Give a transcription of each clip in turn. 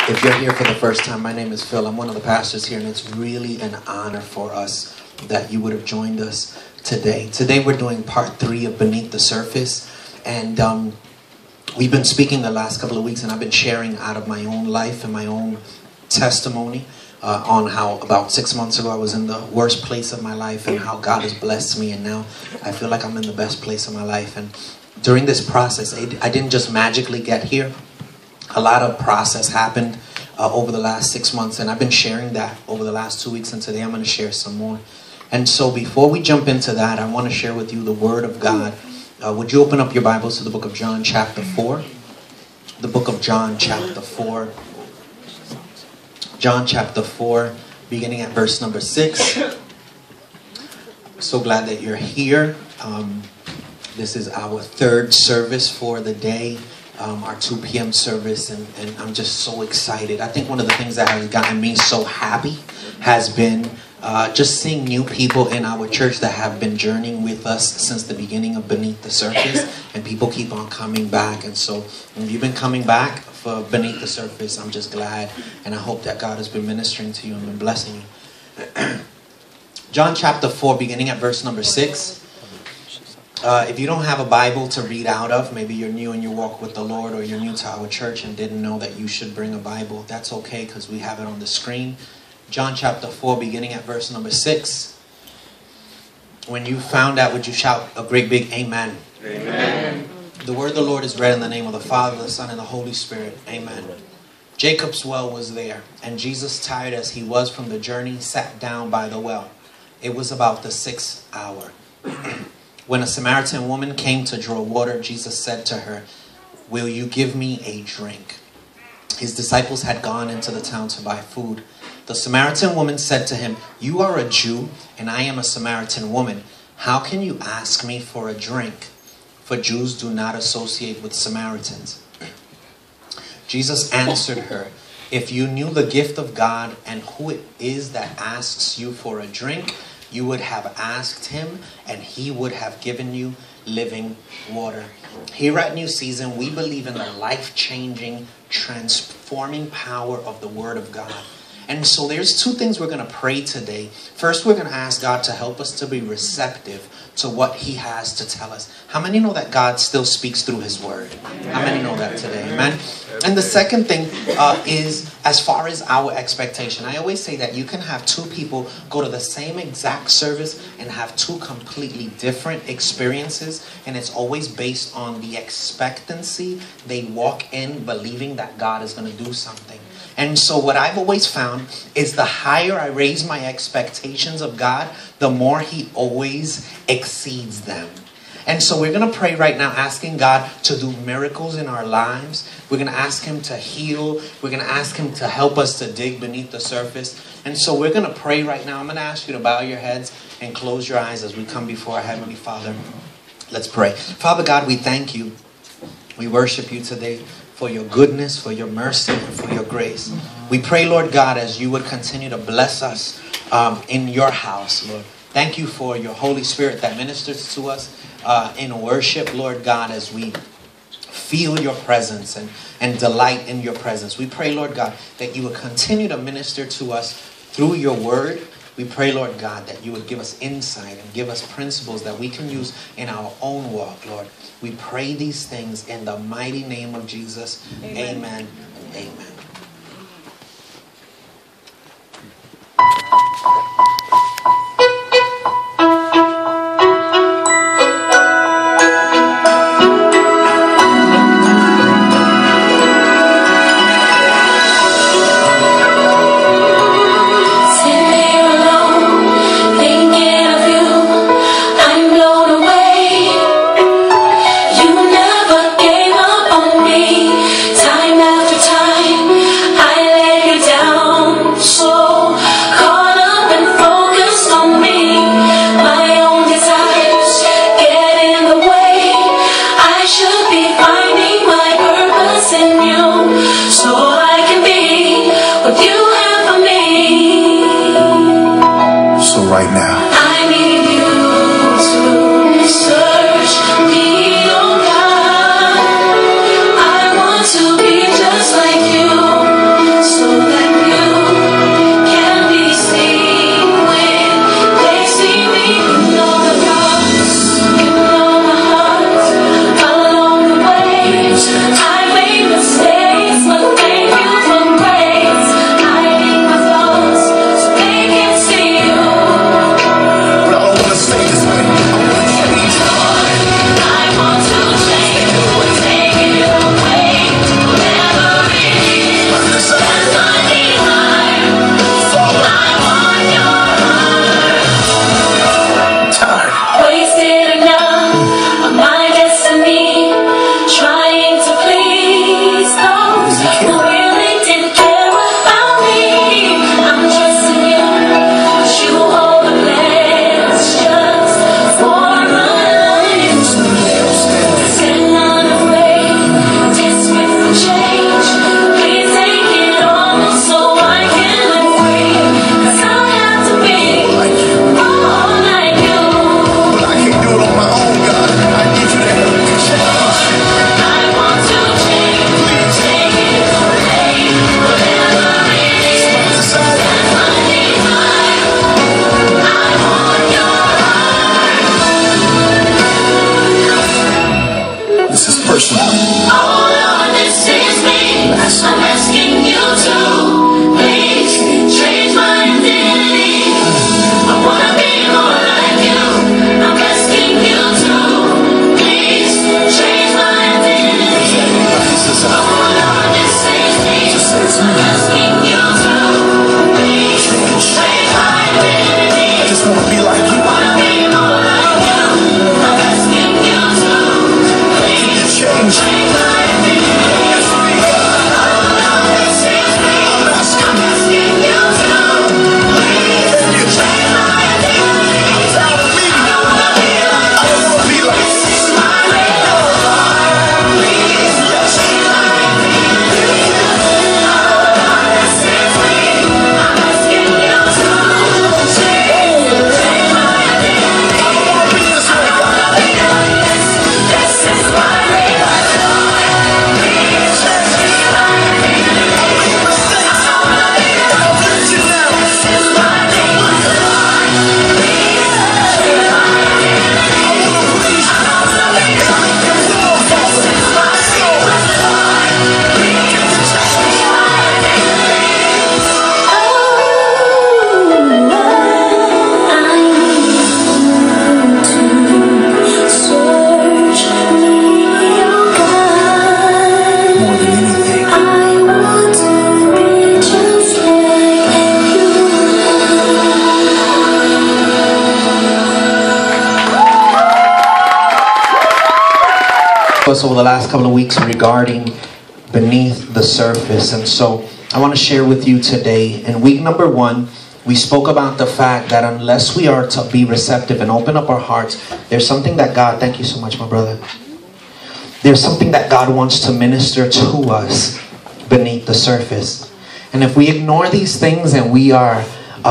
If you're here for the first time, my name is Phil. I'm one of the pastors here, and it's really an honor for us that you would have joined us today. Today we're doing part 3 of Beneath the Surface, and we've been speaking the last couple of weeks, and I've been sharing out of my own life and my own testimony on how about 6 months ago I was in the worst place of my life and how God has blessed me, and now I feel like I'm in the best place of my life. And during this process, I didn't just magically get here. A lot of process happened over the last 6 months, and I've been sharing that over the last 2 weeks, and today I'm going to share some more. And so before we jump into that, I want to share with you the Word of God. Would you open up your Bibles to the book of John chapter 4? The book of John chapter 4. John chapter 4, beginning at verse number 6. I'm so glad that you're here. This is our third service for the day. Our 2 p.m. service, and I'm just so excited. I think one of the things that has gotten me so happy has been just seeing new people in our church that have been journeying with us since the beginning of Beneath the Surface, and people keep on coming back. And so if you've been coming back for Beneath the Surface, I'm just glad, and I hope that God has been ministering to you and been blessing you. John chapter 4, beginning at verse number 6. If you don't have a Bible to read out of, maybe you're new in your walk with the Lord, or you're new to our church and didn't know that you should bring a Bible, that's okay because we have it on the screen. John chapter 4, beginning at verse number 6. When you found out, would you shout a great big amen? Amen. The word of the Lord is read in the name of the Father, the Son, and the Holy Spirit. Amen. Jacob's well was there, and Jesus, tired as he was from the journey, sat down by the well. It was about the 6th hour. When a Samaritan woman came to draw water, Jesus said to her, "Will you give me a drink?" His disciples had gone into the town to buy food. The Samaritan woman said to him, "You are a Jew, and I am a Samaritan woman. How can you ask me for a drink?" For Jews do not associate with Samaritans. Jesus answered her, "If you knew the gift of God and who it is that asks you for a drink, you would have asked him, and he would have given you living water." Here at New Season, we believe in the life-changing, transforming power of the Word of God. And so there's 2 things we're going to pray today. First, we're going to ask God to help us to be receptive to what he has to tell us. How many know that God still speaks through his word? How many know that today? Amen. And the second thing is as far as our expectation. I always say that you can have 2 people go to the same exact service and have 2 completely different experiences, and it's always based on the expectancy they walk in believing that God is going to do something. And so what I've always found is the higher I raise my expectations of God, the more he always exceeds them. And so we're going to pray right now asking God to do miracles in our lives. We're going to ask him to heal. We're going to ask him to help us to dig beneath the surface. And so we're going to pray right now. I'm going to ask you to bow your heads and close your eyes as we come before our Heavenly Father. Let's pray. Father God, we thank you. We worship you today for your goodness, for your mercy, and for your grace. We pray, Lord God, as you would continue to bless us in your house, Lord. Thank you for your Holy Spirit that ministers to us in worship, Lord God, as we feel your presence and delight in your presence. We pray, Lord God, that you would continue to minister to us through your word. We pray, Lord God, that you would give us insight and give us principles that we can use in our own walk, Lord. We pray these things in the mighty name of Jesus. Amen. Amen. Time after time, I let you down. So caught up in us over the last couple of weeks regarding beneath the surface. And so I want to share with you today, in week number 1, we spoke about the fact that unless we are to be receptive and open up our hearts, there's something that God, thank you so much, my brother. There's something that God wants to minister to us beneath the surface. And if we ignore these things and we are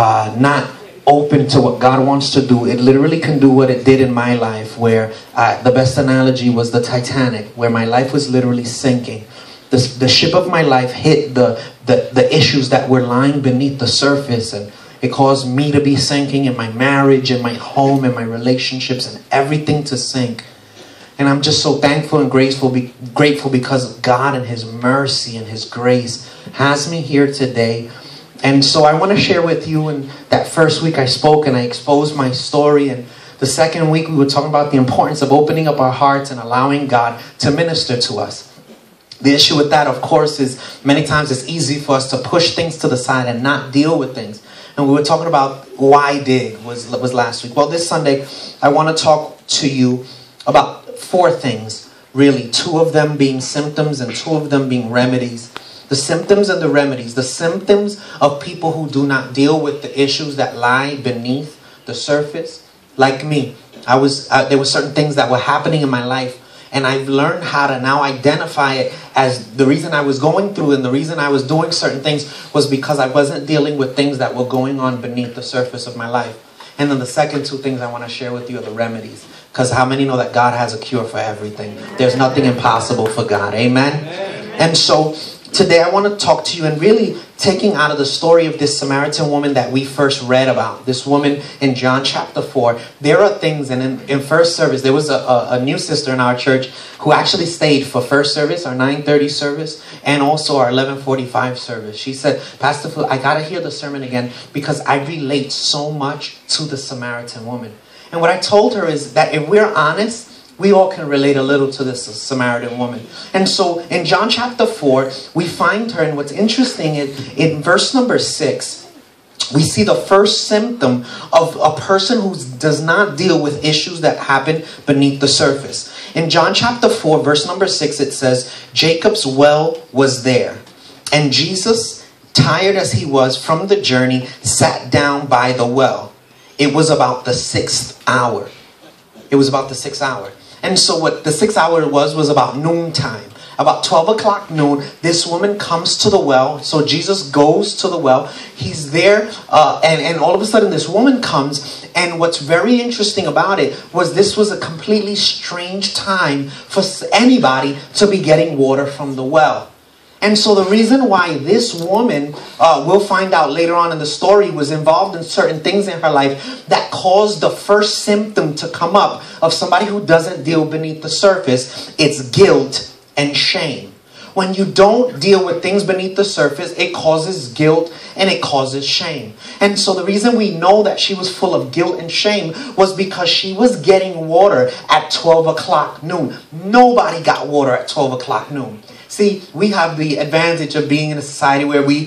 not open to what God wants to do, it literally can do what it did in my life, where the best analogy was the Titanic, where my life was literally sinking. The ship of my life hit the issues that were lying beneath the surface, and it caused me to be sinking in my marriage, in my home, in my relationships, and everything to sink. And I'm just so thankful and grateful because God and His mercy and His grace has me here today. And so I want to share with you, in that first week I spoke and I exposed my story, and the second week we were talking about the importance of opening up our hearts and allowing God to minister to us. The issue with that, of course, is many times it's easy for us to push things to the side and not deal with things. And we were talking about why dig was last week. Well, this Sunday I want to talk to you about 4 things, really. 2 of them being symptoms and 2 of them being remedies. The symptoms and the remedies. The symptoms of people who do not deal with the issues that lie beneath the surface. Like me, there were certain things that were happening in my life, and I've learned how to now identify it as the reason I was going through, and the reason I was doing certain things was because I wasn't dealing with things that were going on beneath the surface of my life. And then the second 2 things I want to share with you are the remedies. Because how many know that God has a cure for everything? There's nothing impossible for God. Amen? And so today I want to talk to you, and really taking out of the story of this Samaritan woman that we first read about, this woman in John chapter 4, there are things, and in first service, there was a new sister in our church who actually stayed for first service, our 9:30 service, and also our 11:45 service. She said, Pastor Phil, I got to hear the sermon again because I relate so much to the Samaritan woman. And what I told her is that if we're honest, we all can relate a little to this Samaritan woman. And so in John chapter 4, we find her, and what's interesting is in verse number 6, we see the first symptom of a person who does not deal with issues that happen beneath the surface. In John chapter 4, verse number 6, it says, Jacob's well was there, and Jesus, tired as he was from the journey, sat down by the well. It was about the 6th hour. It was about the 6th hour. And so what the 6th hour was about noontime. About 12 o'clock noon, this woman comes to the well. So Jesus goes to the well. He's there, and all of a sudden this woman comes. And what's very interesting about it was this was a completely strange time for anybody to be getting water from the well. And so the reason why this woman, we'll find out later on in the story, was involved in certain things in her life that caused the first symptom to come up of somebody who doesn't deal beneath the surface. It's guilt and shame. When you don't deal with things beneath the surface, it causes guilt and it causes shame. And so the reason we know that she was full of guilt and shame was because she was getting water at 12 o'clock noon. Nobody got water at 12 o'clock noon. See, we have the advantage of being in a society where we,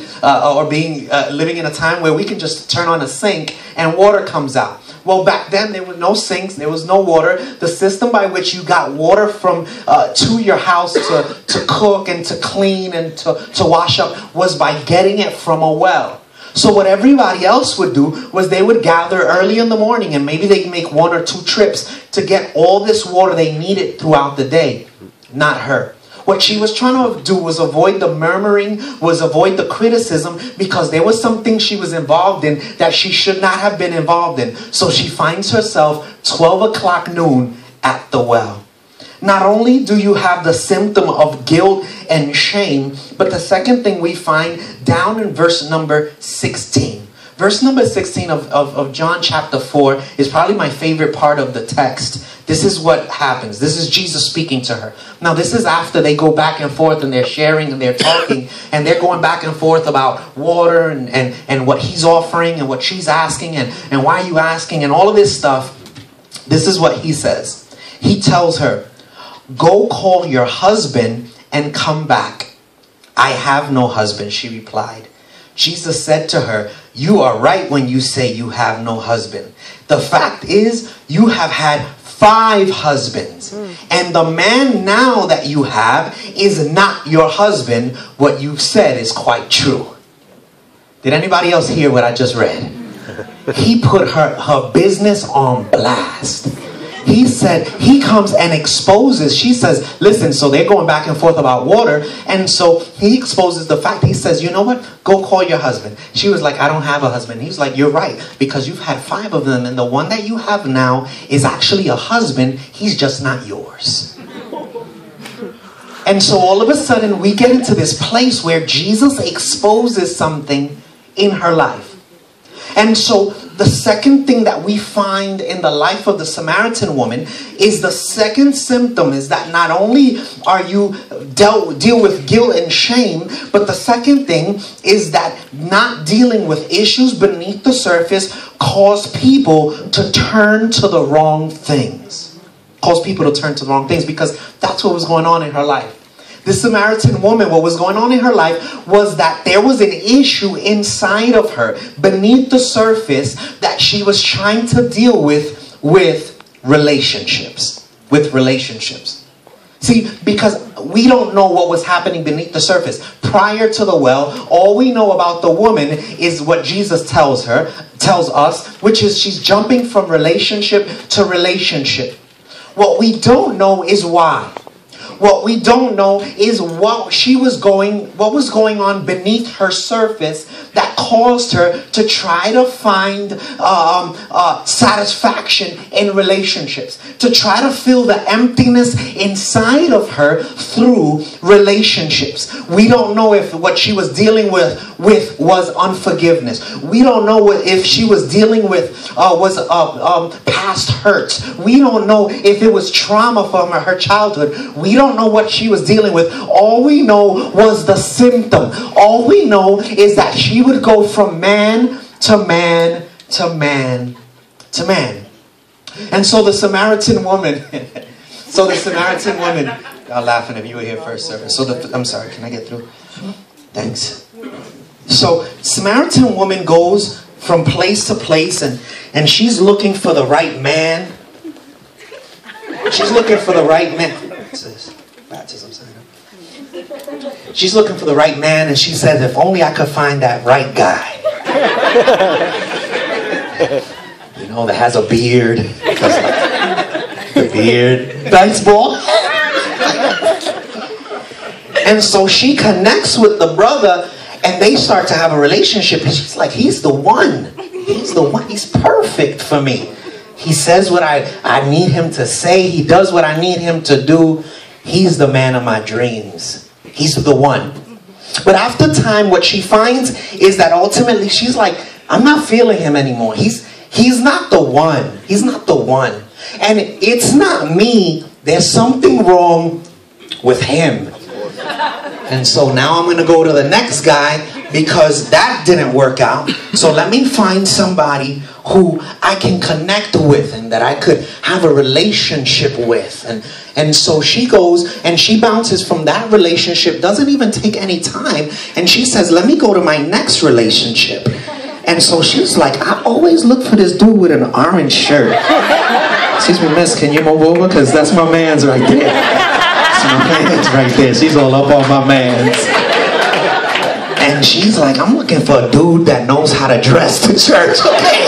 living in a time where we can just turn on a sink and water comes out. Well, back then there were no sinks, there was no water. The system by which you got water from to your house to cook and to clean and to wash up was by getting it from a well. So what everybody else would do was they would gather early in the morning, and maybe they'd make 1 or 2 trips to get all this water they needed throughout the day. Not her. What she was trying to do was avoid the murmuring, was avoid the criticism, because there was something she was involved in that she should not have been involved in. So she finds herself 12 o'clock noon at the well. Not only do you have the symptom of guilt and shame, but the second thing we find down in verse number 16. Verse number 16 of John chapter 4 is probably my favorite part of the text. This is what happens. This is Jesus speaking to her. Now this is after they go back and forth and they're sharing and they're talking and they're going back and forth about water and what he's offering and what she's asking and why are you asking and all of this stuff. This is what he says. He tells her, "Go call your husband and come back." "I have no husband," she replied. Jesus said to her, "You are right when you say you have no husband. The fact is, you have had 5 husbands. And the man now that you have is not your husband. What you said is quite true. Did anybody else hear what I just read? He put her business on blast. He said, he comes and exposes. She says, listen, so they're going back and forth about water. And so he exposes the fact. He says, you know what? Go call your husband. She was like, I don't have a husband. He's like, you're right. Because you've had 5 of them. And the one that you have now is actually a husband. He's just not yours. And so all of a sudden we get into this place where Jesus exposes something in her life. And so the second thing that we find in the life of the Samaritan woman is the second symptom is that not only are you deal with guilt and shame, but the second thing is that not dealing with issues beneath the surface cause people to turn to the wrong things. Cause people to turn to the wrong things because that's what was going on in her life. The Samaritan woman, what was going on in her life was that there was an issue inside of her, beneath the surface, that she was trying to deal with relationships. See, because we don't know what was happening beneath the surface. Prior to the well, all we know about the woman is what Jesus tells us, which is she's jumping from relationship to relationship. What we don't know is why. What we don't know is what was going on beneath her surface that caused her to try to find satisfaction in relationships, to try to fill the emptiness inside of her through relationships. We don't know if what she was dealing with was unforgiveness. We don't know if she was dealing with past hurts. We don't know if it was trauma from her childhood. We don't know what she was dealing with. All we know was the symptom. All we know is that she would go from man to man to man to man. And so the Samaritan woman, y'all laughing if you were here first service. I'm sorry, can I get through? Thanks. So Samaritan woman goes from place to place and she's looking for the right man. She's looking for the right man. Baptism sign up. She's looking for the right man, and she says, if only I could find that right guy. You know, that has a beard. The beard. Nice boy. And so she connects with the brother, and they start to have a relationship. And she's like, he's the one. He's the one. He's perfect for me. He says what I need him to say. He does what I need him to do. He's the man of my dreams. He's the one. But after time, what she finds is that ultimately she's like, I'm not feeling him anymore. He's not the one. He's not the one. And it's not me. There's something wrong with him. And so now I'm going to go to the next guy because that didn't work out. So let me find somebody who I can connect with and that I could have a relationship with. And so she goes and she bounces from that relationship, doesn't even take any time. And she says, let me go to my next relationship. And so she's like, I always look for this dude with an orange shirt. Excuse me, miss, can you move over? Because that's my man's right there. That's my man's right there. She's all up on my man's. And she's like, I'm looking for a dude that knows how to dress to church, okay?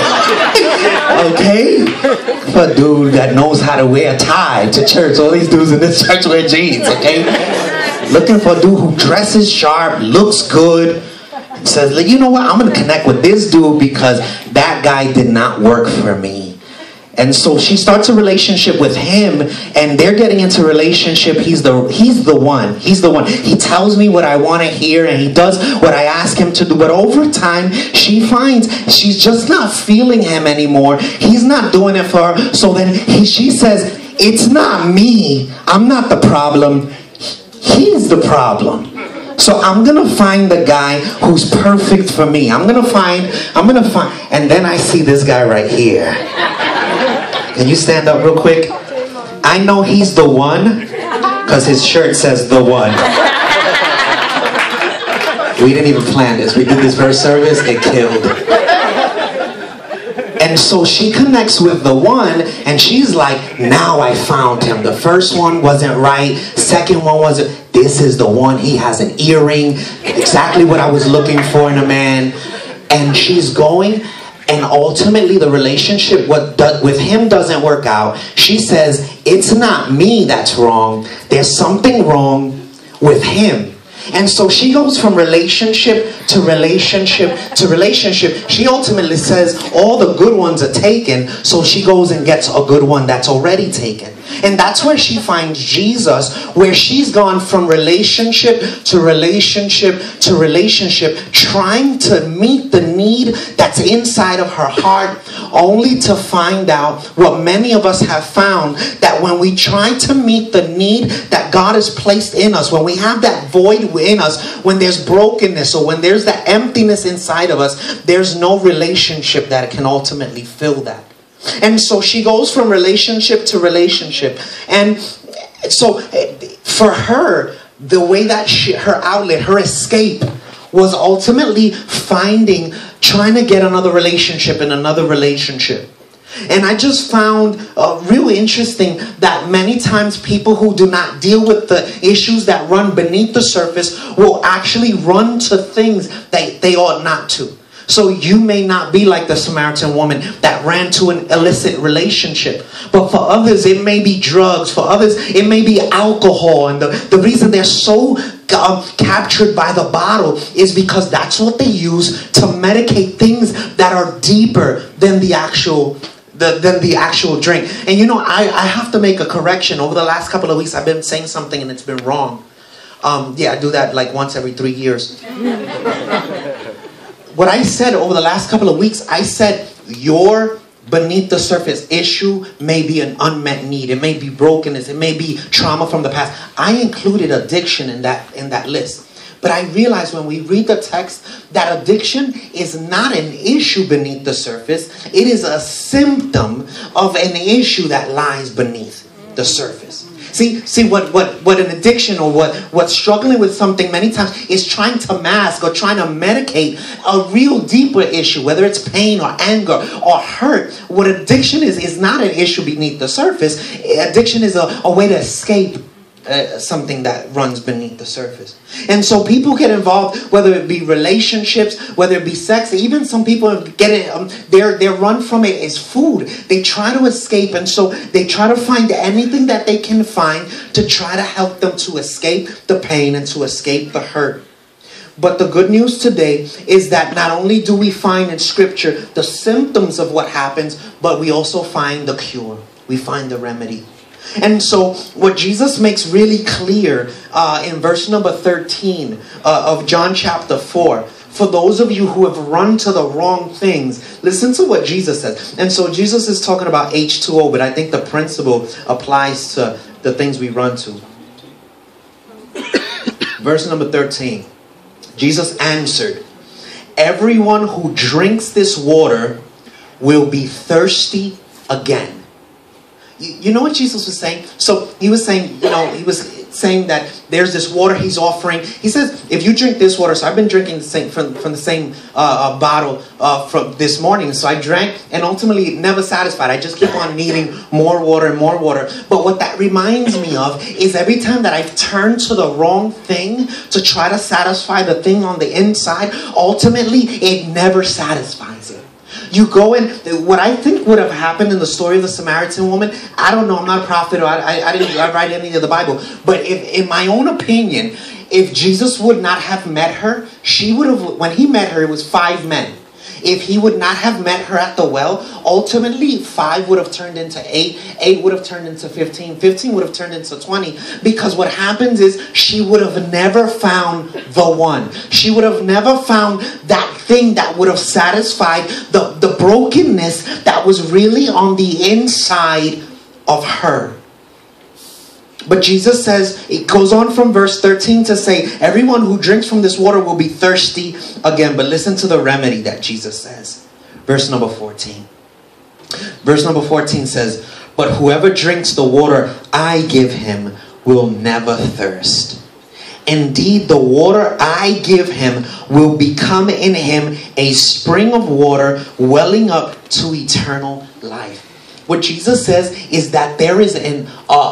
Okay? For a dude that knows how to wear a tie to church. All these dudes in this church wear jeans, okay? Looking for a dude who dresses sharp, looks good, and says, you know what? I'm going to connect with this dude because that guy did not work for me. And so she starts a relationship with him, and they're getting into a relationship. He's the one. He's the one. He tells me what I want to hear, and he does what I ask him to do. But over time, she finds she's just not feeling him anymore. He's not doing it for her. So then she says, it's not me. I'm not the problem. He's the problem. So I'm going to find the guy who's perfect for me. I'm going to find, and then I see this guy right here. Can you stand up real quick? I know he's the one because his shirt says the one. We didn't even plan this. We did this first service. It killed. And so she connects with the one, and she's like, now I found him. The first one wasn't right. Second one wasn't. This is the one. He has an earring. Exactly what I was looking for in a man. And she's going, and ultimately the relationship with him doesn't work out. She says, it's not me that's wrong. There's something wrong with him. And so she goes from relationship to relationship to relationship. She ultimately says all the good ones are taken, so she goes and gets a good one that's already taken. And that's where she finds Jesus, where she's gone from relationship to relationship to relationship, trying to meet the need that's inside of her heart, only to find out what many of us have found, that when we try to meet the need that God has placed in us, when we have that void within us, when there's brokenness or when there's that emptiness inside of us, there's no relationship that can ultimately fill that. And so she goes from relationship to relationship. And so for her, the way that her outlet, her escape, was ultimately trying to get another relationship and another relationship. And I just found really interesting that many times people who do not deal with the issues that run beneath the surface will actually run to things that they ought not to. So you may not be like the Samaritan woman that ran to an illicit relationship. But for others, it may be drugs. For others, it may be alcohol. And the reason they're so captured by the bottle is because that's what they use to medicate things that are deeper than the actual drink. And you know, I have to make a correction. Over the last couple of weeks, I've been saying something and it's been wrong. Yeah, I do that like once every 3 years. What I said over the last couple of weeks, I said your beneath the surface issue may be an unmet need. It may be brokenness. It may be trauma from the past. I included addiction in that list. But I realized when we read the text that addiction is not an issue beneath the surface. It is a symptom of an issue that lies beneath the surface. See what an addiction or what's struggling with something many times is trying to mask or trying to medicate a real deeper issue, whether it's pain or anger or hurt. What addiction is not an issue beneath the surface. Addiction is a way to escape something that runs beneath the surface. And so people get involved, whether it be relationships, whether it be sex, even some people get it, their run from it is food. They try to escape, and so they try to find anything that they can find to try to help them to escape the pain and to escape the hurt. But the good news today is that not only do we find in Scripture the symptoms of what happens, but we also find the cure. We find the remedy. And so what Jesus makes really clear in verse number 13 of John chapter 4, for those of you who have run to the wrong things, listen to what Jesus says. And so Jesus is talking about H2O, but I think the principle applies to the things we run to. Verse number 13, Jesus answered, everyone who drinks this water will be thirsty again. You know what Jesus was saying? So he was saying, he was saying that there's this water he's offering. He says, if you drink this water, so I've been drinking the same from the same bottle from this morning. So I drank and ultimately never satisfied. I just keep on needing more water and more water. But what that reminds me of is every time that I turn to the wrong thing to try to satisfy the thing on the inside, ultimately it never satisfies it. You go in, what I think would have happened in the story of the Samaritan woman, I don't know, I'm not a prophet, or I didn't write any of the Bible, but in my own opinion, if Jesus would not have met her, she would have, when he met her, it was 5 men. If he would not have met her at the well, ultimately 5 would have turned into 8, 8 would have turned into 15, 15 would have turned into 20. Because what happens is she would have never found the one. She would have never found that thing that would have satisfied the brokenness that was really on the inside of her. But Jesus says, it goes on from verse 13 to say, everyone who drinks from this water will be thirsty again. But listen to the remedy that Jesus says. Verse number 14. Verse number 14 says, but whoever drinks the water I give him will never thirst. Indeed, the water I give him will become in him a spring of water welling up to eternal life. What Jesus says is that there is an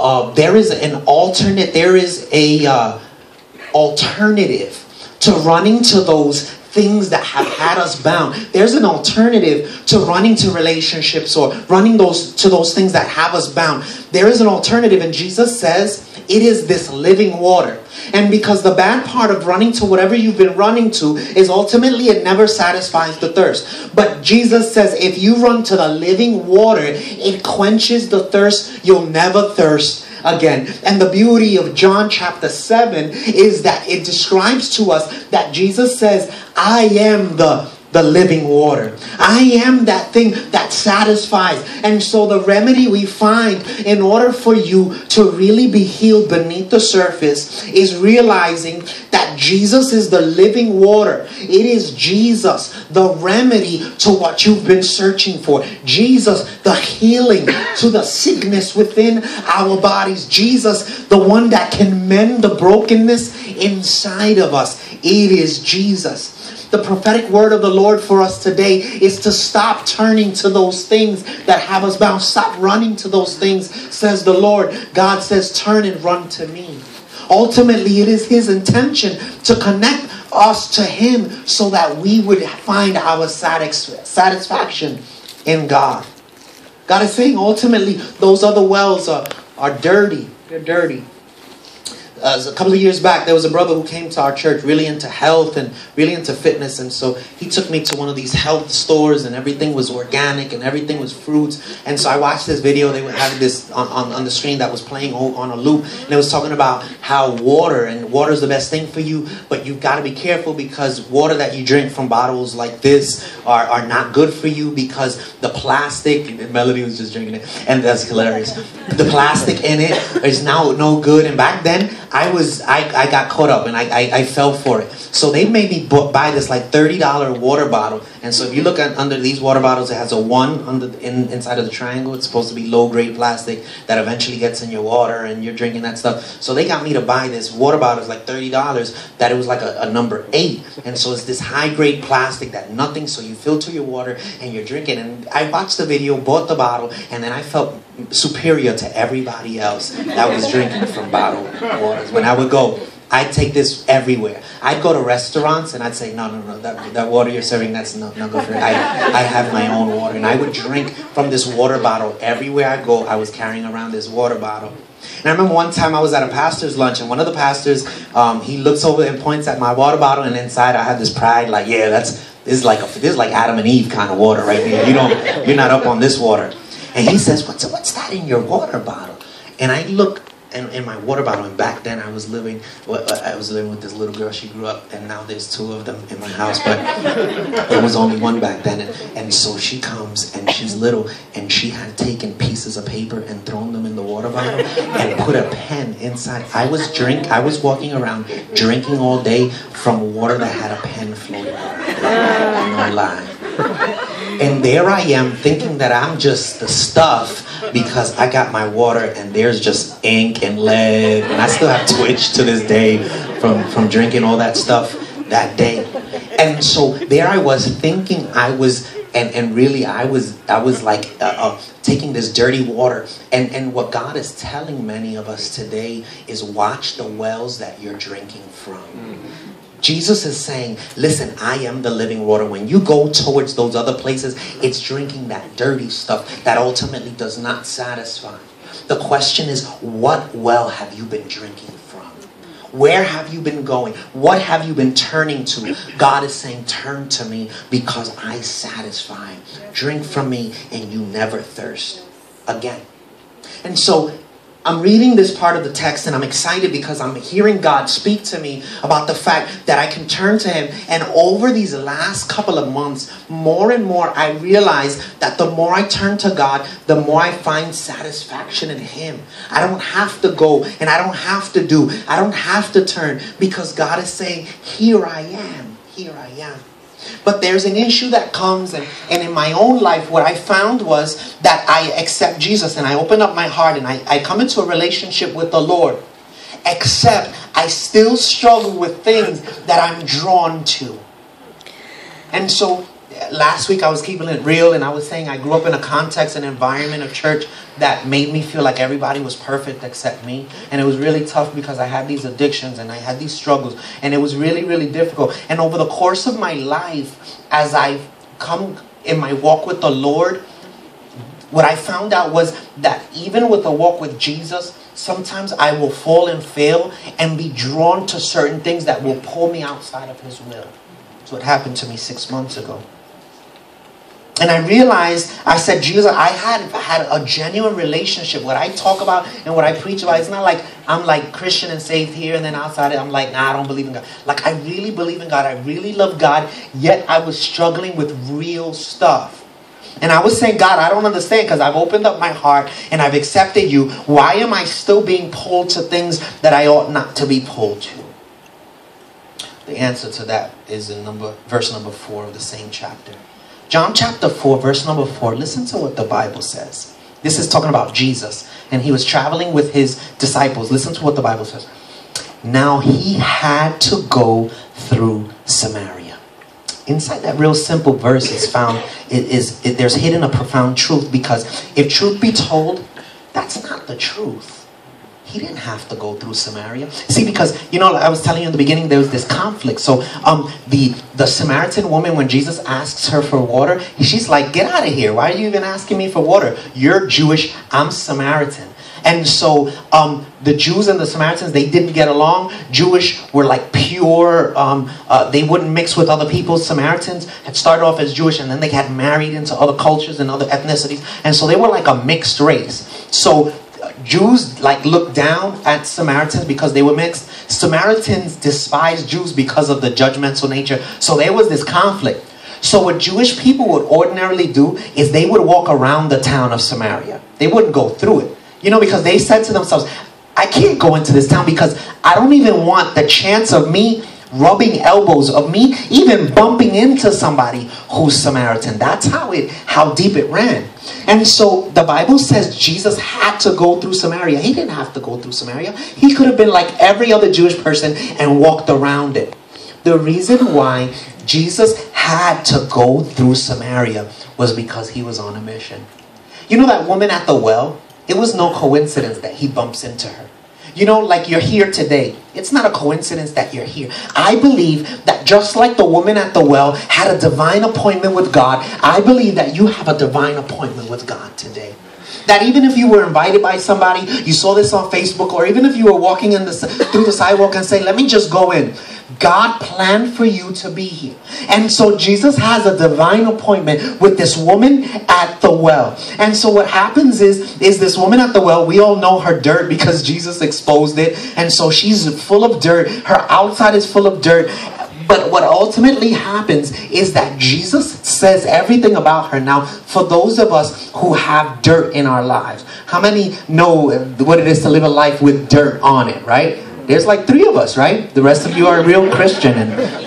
alternative to running to those things that have had us bound. There's an alternative to running to relationships or running to those things that have us bound. There is an alternative, and Jesus says it is this living water. And because the bad part of running to whatever you've been running to is ultimately it never satisfies the thirst. But Jesus says if you run to the living water, it quenches the thirst. You'll never thirst again. And the beauty of John chapter 7 is that it describes to us that Jesus says, I am the living water. I am that thing that satisfies. And so the remedy we find in order for you to really be healed beneath the surface is realizing that Jesus is the living water. It is Jesus, the remedy to what you've been searching for. Jesus, the healing to the sickness within our bodies. Jesus, the one that can mend the brokenness inside of us. It is Jesus. The prophetic word of the Lord for us today is to stop turning to those things that have us bound. Stop running to those things, says the Lord. God says, turn and run to me. Ultimately, it is his intention to connect us to him so that we would find our satisfaction in God. God is saying ultimately those other wells are dirty. They're dirty. A couple of years back, there was a brother who came to our church really into health and really into fitness. And so he took me to one of these health stores and everything was organic and everything was fruits. And so I watched this video. They would have this on the screen that was playing on a loop. And it was talking about how water is the best thing for you. But you've got to be careful because water that you drink from bottles like this are not good for you because the plastic, Melody was just drinking it. And that's hilarious. The plastic in it is now no good. And back then, I got caught up and I fell for it. So they made me buy this like $30 water bottle. And so if you look at under these water bottles, it has a 1 inside of the triangle. It's supposed to be low grade plastic that eventually gets in your water and you're drinking that stuff. So they got me to buy this water bottle. It's like $30 that it was like a number 8. And so it's this high grade plastic that nothing. So you filter your water and you're drinking. And I watched the video, bought the bottle, and then I felt superior to everybody else that was drinking from bottled waters. When I would go, I'd take this everywhere. I'd go to restaurants and I'd say, no, that water you're serving, that's not good for me. I have my own water. And I would drink from this water bottle everywhere I go. I was carrying around this water bottle. And I remember one time I was at a pastor's lunch and one of the pastors, he looks over and points at my water bottle, and inside I had this pride like, yeah, this is like Adam and Eve kind of water right here. You're not up on this water. And he says, what's that in your water bottle? And I look in my water bottle, and back then I was living with this little girl. She grew up, and now there's 2 of them in my house, but there was only one back then. And so she comes, and she's little, and she had taken pieces of paper and thrown them in the water bottle and put a pen inside. I was walking around drinking all day from water that had a pen floating around. No lie. And there I am thinking that I'm just the stuff because I got my water and there's just ink and lead. And I still have twitch to this day from drinking all that stuff that day. And so there I was thinking I was like taking this dirty water. And what God is telling many of us today is watch the wells that you're drinking from. Jesus is saying, listen, I am the living water. When you go towards those other places, it's drinking that dirty stuff that ultimately does not satisfy. The question is, what well have you been drinking from? Where have you been going? What have you been turning to? God is saying, turn to me because I satisfy. Drink from me and you never thirst again. And so I'm reading this part of the text and I'm excited because I'm hearing God speak to me about the fact that I can turn to him. And over these last couple of months, more and more I realize that the more I turn to God, the more I find satisfaction in him. I don't have to go and I don't have to do. I don't have to turn because God is saying, here I am. Here I am. But there's an issue that comes, and in my own life, what I found was that I accept Jesus and I open up my heart and I come into a relationship with the Lord. except I still struggle with things that I'm drawn to. And so last week I was keeping it real, and I was saying I grew up in a context and environment of church that made me feel like everybody was perfect except me. And it was really tough because I had these addictions and I had these struggles, and it was really, really difficult. And over the course of my life, as I've come in my walk with the Lord, what I found out was that even with the walk with Jesus, sometimes I will fall and fail and be drawn to certain things that will pull me outside of His will. That's what happened to me 6 months ago. And I realized, I said, Jesus, I had a genuine relationship. What I talk about and what I preach about, it's not like I'm like Christian and saved here, and then outside it, I'm like, nah, I don't believe in God. Like, I really believe in God. I really love God, yet I was struggling with real stuff. And I was saying, God, I don't understand, because I've opened up my heart and I've accepted you. Why am I still being pulled to things that I ought not to be pulled to? The answer to that is in verse number 4 of the same chapter. John chapter 4, verse number 4. Listen to what the Bible says. This is talking about Jesus. And he was traveling with his disciples. Listen to what the Bible says. Now he had to go through Samaria. Inside that real simple verse is found, there's hidden a profound truth, because if truth be told, that's not the truth. He didn't have to go through Samaria. See, because, you know, I was telling you in the beginning, there was this conflict. So the Samaritan woman, when Jesus asks her for water, she's like, get out of here. Why are you even asking me for water? You're Jewish, I'm Samaritan. And so the Jews and the Samaritans, they didn't get along. Jewish were like pure. They wouldn't mix with other people. Samaritans had started off as Jewish, and then they had married into other cultures and other ethnicities. And so they were like a mixed race. So Jews like looked down at Samaritans because they were mixed. Samaritans despised Jews because of the judgmental nature. So there was this conflict. So what Jewish people would ordinarily do is they would walk around the town of Samaria. They wouldn't go through it. You know, because they said to themselves, I can't go into this town because I don't even want the chance of me rubbing elbows, of me even bumping into somebody who's Samaritan. That's how deep it ran. And so the Bible says Jesus had to go through Samaria. He didn't have to go through Samaria. He could have been like every other Jewish person and walked around it. The reason why Jesus had to go through Samaria was because he was on a mission. You know that woman at the well? It was no coincidence that he bumps into her. You know, like you're here today. It's not a coincidence that you're here. I believe that just like the woman at the well had a divine appointment with God, I believe that you have a divine appointment with God today. That even if you were invited by somebody, you saw this on Facebook, or even if you were walking through the sidewalk and say, let me just go in. God planned for you to be here. And so Jesus has a divine appointment with this woman at the well. And so what happens is this woman at the well, we all know her dirt because Jesus exposed it. And so she's full of dirt. Her outside is full of dirt. But what ultimately happens is that Jesus says everything about her. Now, for those of us who have dirt in our lives, how many know what it is to live a life with dirt on it, right? There's like 3 of us, right? The rest of you are real Christian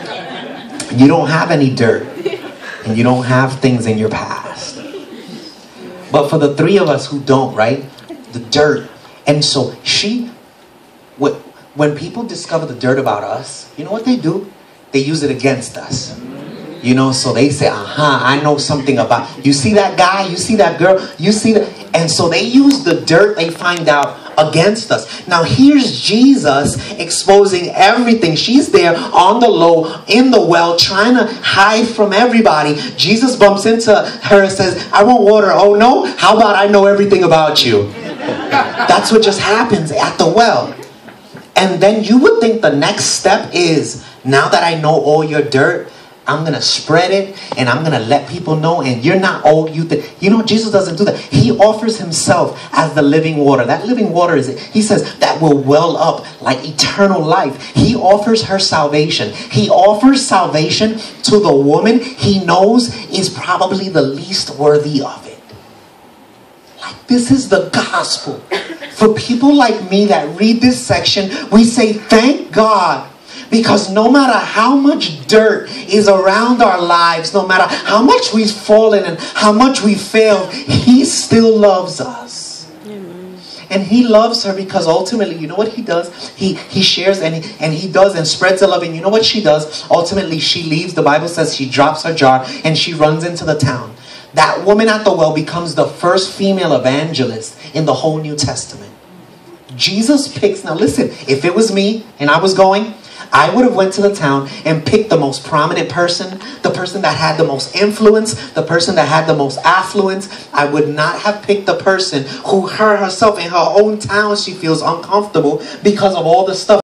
and you don't have any dirt and you don't have things in your past. But for the 3 of us who don't, right? The dirt. And so when people discover the dirt about us, you know what they do? They use it against us. You know, so they say, I know something about, you see that guy, you see that girl, you see that. And so they use the dirt they find out against us. Now here's Jesus exposing everything. She's there on the low, in the well, trying to hide from everybody. Jesus bumps into her and says, I want water. Oh no? How about I know everything about you? That's what just happens at the well. And then you would think the next step is, now that I know all your dirt, I'm going to spread it and I'm going to let people know, and you're not all you think. You know, Jesus doesn't do that. He offers himself as the living water. That living water he says, that will well up like eternal life. He offers her salvation. He offers salvation to the woman he knows is probably the least worthy of it. Like, this is the gospel. For people like me that read this section, we say, thank God. Because no matter how much dirt is around our lives, no matter how much we've fallen and how much we failed, he still loves us. Amen. And he loves her because ultimately, you know what he does? He shares and he does and spreads the love. And you know what she does? Ultimately, she leaves. The Bible says she drops her jar and she runs into the town. That woman at the well becomes the first female evangelist in the whole New Testament. Jesus picks, now listen, if it was me and I was going, I would have went to the town and picked the most prominent person, the person that had the most influence, the person that had the most affluence. I would not have picked the person who herself in her own town, she feels uncomfortable because of all the stuff